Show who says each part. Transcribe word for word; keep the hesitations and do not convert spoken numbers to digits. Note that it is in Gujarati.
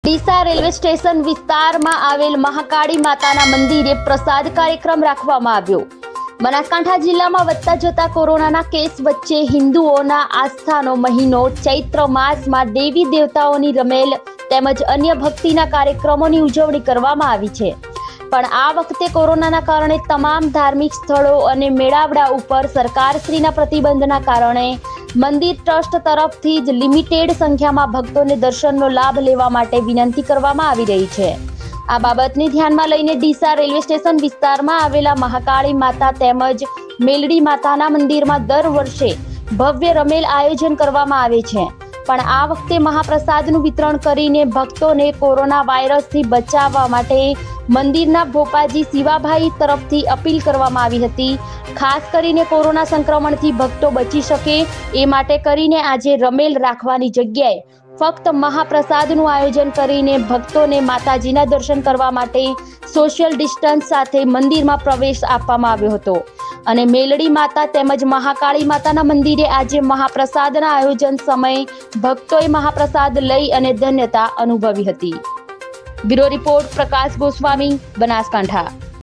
Speaker 1: ડીસા રેલવે સ્ટેશન વિસ્તારમાં આવેલ મહાકાળી માતાના મંદિરે પ્રસાદ કાર્યક્રમ રાખવામાં આવ્યો। બનાસકાંઠા જિલ્લામાં વધતા જતા કોરોનાના કેસ વચ્ચે હિન્દુઓના આસ્થાનો મહિનો ચૈત્ર માસમાં દેવી દેવતાઓની રમેલ તેમજ અન્ય ભક્તિના કાર્યક્રમોની ઉજવણી કરવામાં આવી છે। પણ આ વખતે કોરોનાના કારણે તમામ ધાર્મિક સ્થળો અને મેળાવડા ઉપર સરકારશ્રીના પ્રતિબંધના કારણે મંદિર ટ્રસ્ટ તરફથી જ લિમિટેડ સંખ્યામાં ભક્તોને દર્શનનો લાભ લેવા માટે વિનંતી કરવામાં આવી રહી છે। આ બાબતને ધ્યાનમાં લઈને ડીસા રેલવે સ્ટેશન વિસ્તારમાં આવેલા મહાકાળી માતા તેમજ મેલડી માતાના મંદિરમાં દર વર્ષે ભવ્ય રમેલ આયોજન કરવામાં આવે છે। પણ આ વખતે મહાપ્રસાદનું વિતરણ કરીને ભક્તોને કોરોના વાયરસથી બચાવવા માટે મંદિરના ભોપાજી શિવાભાઈ તરફથી અપીલ કરવામાં આવી હતી। ખાસ કરીને કોરોના સંક્રમણથી ભક્તો બચી શકે એ માટે કરીને આજે રમેલ રાખવાની જગ્યાએ ફક્ત મહાપ્રસાદનું આયોજન કરીને ભક્તોને માતાજીના દર્શન કરવા માટે સોશિયલ ડિસ્ટન્સ સાથે મંદિરમાં પ્રવેશ આપવામાં આવ્યો હતો અને મેલડી માતા તેમજ મહાકાળી માતાના મંદિરે આજે મહાપ્રસાદના આયોજન સમયે ભક્તોએ મહાપ્રસાદ લઈ અને ધન્યતા અનુભવી હતી। Bureau report Prakash Goswami, Banaskantha.